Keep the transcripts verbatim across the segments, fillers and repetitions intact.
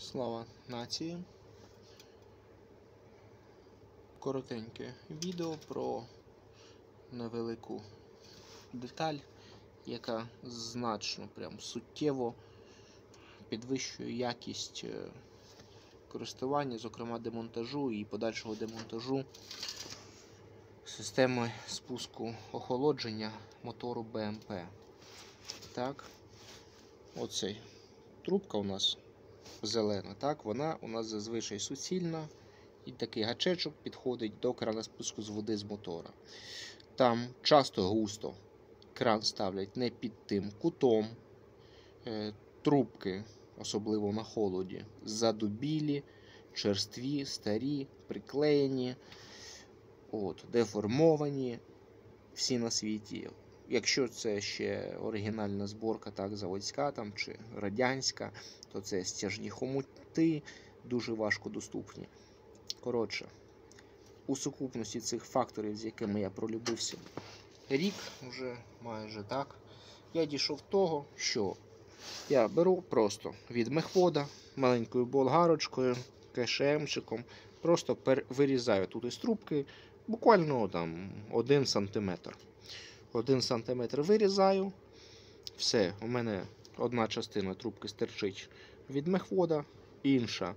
Слава нації! Коротеньке відео про невелику деталь, яка значно, прям суттєво підвищує якість користування, зокрема демонтажу і подальшого демонтажу системи спуску охолодження мотору Б М П. Так, оцей трубка у нас зелена, так, вона у нас зазвичай суцільна, і такий гачечок підходить до крана спуску з води з мотора. Там часто густо кран ставлять не під тим кутом, е, трубки, особливо на холоді, задубілі, черстві, старі, приклеєні, от, деформовані, всі на світі. Якщо це ще оригінальна зборка, так, заводська там, чи радянська, то це стяжні хомути, дуже важко доступні. Коротше, у сукупності цих факторів, з якими я пролюбився рік, вже майже так, я дійшов до того, що я беру просто від мехвода маленькою болгарочкою, КШМчиком, просто вирізаю тут із трубки буквально там один сантиметр. Один сантиметр вирізаю, все, у мене одна частина трубки стирчить від мехвода, інша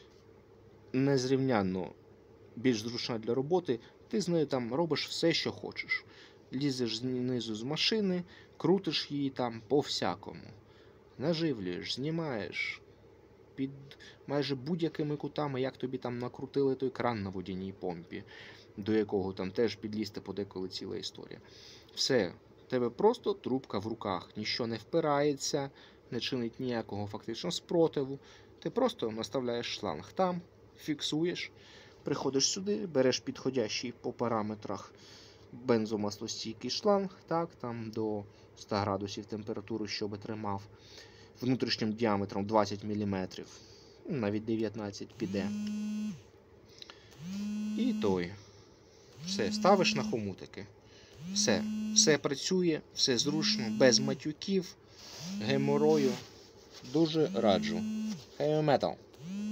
незрівнянно більш зручна для роботи, ти з нею там робиш все, що хочеш. Лізеш знизу з машини, крутиш її там по-всякому. Наживлюєш, знімаєш під майже будь-якими кутами, як тобі там накрутили той кран на водяній помпі, до якого там теж підлізти подеколи ціла історія. Все, в тебе просто трубка в руках, ніщо не впирається, не чинить ніякого фактично спротиву. Ти просто наставляєш шланг там, фіксуєш, приходиш сюди, береш підходящий по параметрах бензомаслостійкий шланг, так, там до ста градусів температури, щоб тримав, внутрішнім діаметром двадцять міліметрів, навіть дев'ятнадцять піде. І той. Все, ставиш на хомутики. Все, все працює, все зручно, без матюків, геморою. Дуже раджу. Heavy metal.